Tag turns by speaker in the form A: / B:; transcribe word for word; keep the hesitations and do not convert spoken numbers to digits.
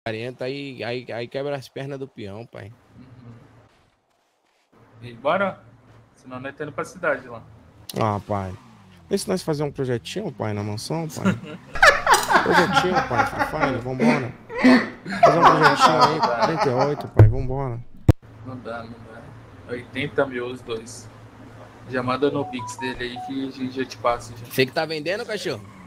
A: quarenta, aí, aí, aí quebra as pernas do peão, pai.
B: Uhum. E bora? Senão nós tá indo pra cidade lá.
A: Ah, pai. E se nós fazer um projetinho, pai, na mansão, pai? Projetinho, pai, Free Fire, vambora. Fazer um projetinho aí,
B: Não dá,
A: quarenta e oito, pai, vambora.
B: não dá, não dá. oitenta mil os dois. Já manda no Pix dele aí que a gente já te passa. Já.
A: Você que tá vendendo, cachorro?